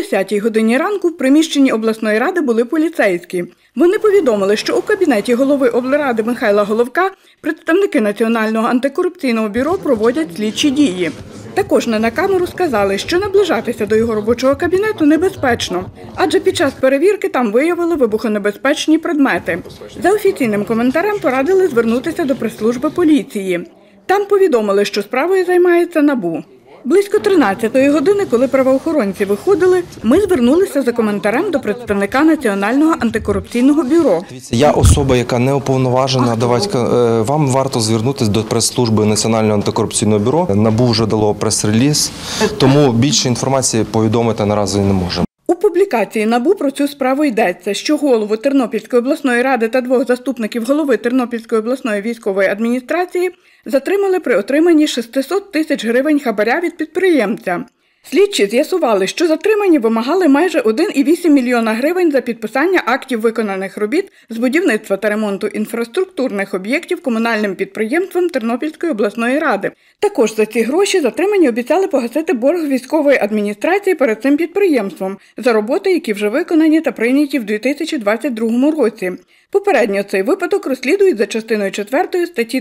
10-й годині ранку в приміщенні обласної ради були поліцейські. Вони повідомили, що у кабінеті голови облради Михайла Головка представники Національного антикорупційного бюро проводять слідчі дії. Також не на камеру сказали, що наближатися до його робочого кабінету небезпечно, адже під час перевірки там виявили вибухонебезпечні предмети. За офіційним коментарем порадили звернутися до прес-служби поліції. Там повідомили, що справою займається НАБУ. Близько 13-ї години, коли правоохоронці виходили, ми звернулися за коментарем до представника Національного антикорупційного бюро. Я особа, яка не уповноважена. Вам варто звернутися до прес-служби Національного антикорупційного бюро. НАБУ вже дало прес-реліз, тому більше інформації повідомити наразі не можемо. У публікації НАБУ про цю справу йдеться, що голову Тернопільської обласної ради та двох заступників голови Тернопільської обласної військової адміністрації затримали при отриманні 600 тисяч гривень хабаря від підприємця. Слідчі з'ясували, що затримані вимагали майже 1,8 мільйона гривень за підписання актів виконаних робіт з будівництва та ремонту інфраструктурних об'єктів комунальним підприємством Тернопільської обласної ради. Також за ці гроші затримані обіцяли погасити борг військової адміністрації перед цим підприємством за роботи, які вже виконані та прийняті в 2022 році. Попередньо цей випадок розслідують за частиною 4 статті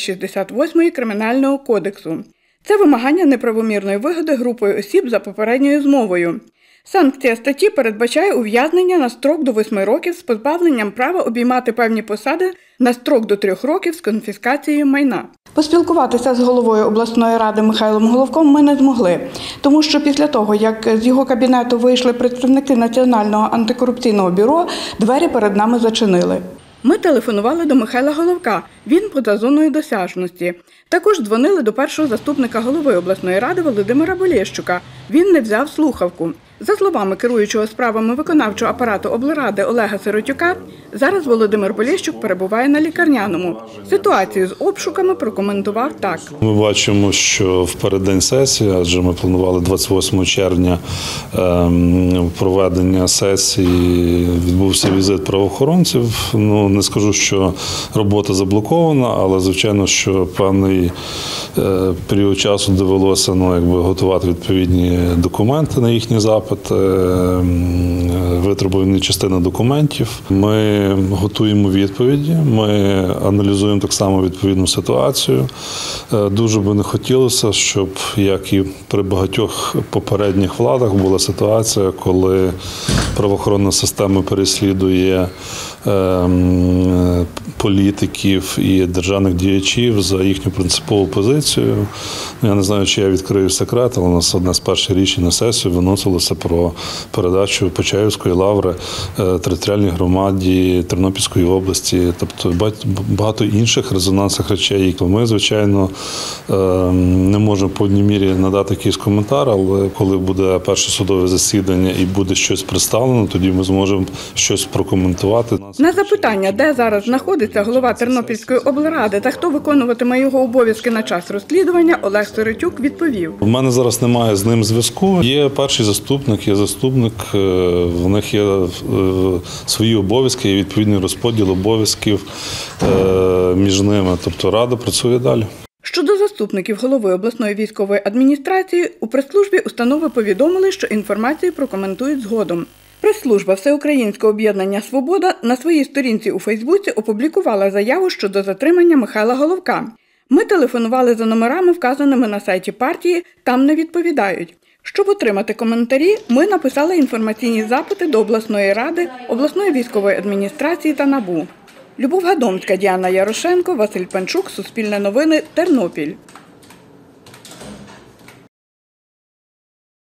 368 Кримінального кодексу. Це вимагання неправомірної вигоди групою осіб за попередньою змовою. Санкція статті передбачає ув'язнення на строк до 8 років з позбавленням права обіймати певні посади на строк до 3 років з конфіскацією майна. Поспілкуватися з головою обласної ради Михайлом Головком ми не змогли, тому що після того, як з його кабінету вийшли представники Національного антикорупційного бюро, двері перед нами зачинили. Ми телефонували до Михайла Головка, він поза зоною досяжності. Також дзвонили до першого заступника голови обласної ради Володимира Болєщука. Він не взяв слухавку. За словами керуючого справами виконавчого апарату облради Олега Сиротюка, зараз Володимир Болєщук перебуває на лікарняному. Ситуацію з обшуками прокоментував так. Ми бачимо, що в переддень сесії, адже ми планували 28 червня проведення сесії, відбувся візит правоохоронців. Не скажу, що робота заблокована, але звичайно, що певний період часу довелося готувати відповідні документи на їхні запити, витребувані частини документів. Ми готуємо відповіді, ми аналізуємо так само відповідну ситуацію. Дуже би не хотілося, щоб, як і при багатьох попередніх владах, була ситуація, коли правоохоронна система переслідує політиків і державних діячів за їхню принципову позицію. Я не знаю, чи я відкрию секрет, але у нас одне з перших рішень на сесію виносилося про передачу Почаївської лаври територіальній громаді Тернопільської області, тобто багато інших резонансних речей. Ми, звичайно, не можемо в повній мірі надати якийсь коментар, але коли буде перше судове засідання і буде щось представлено, тоді ми зможемо щось прокоментувати. На запитання, де зараз знаходиться голова Тернопільської облради та хто виконуватиме його обов'язки на час розслідування, Олег Сиротюк відповів. У мене зараз немає з ним зв'язку. Є перший заступник, є заступник, в них є свої обов'язки, є відповідний розподіл обов'язків між ними. Тобто рада працює далі. Щодо заступників голови обласної військової адміністрації, у прес-службі установи повідомили, що інформацію прокоментують згодом. Прес-служба Всеукраїнського об'єднання «Свобода» на своїй сторінці у Фейсбуці опублікувала заяву щодо затримання Михайла Головка. Ми телефонували за номерами, вказаними на сайті партії, там не відповідають. Щоб отримати коментарі, ми написали інформаційні запити до обласної ради, обласної військової адміністрації та НАБУ. Любов Гадомська, Діана Ярошенко, Василь Панчук, Суспільне новини, Тернопіль.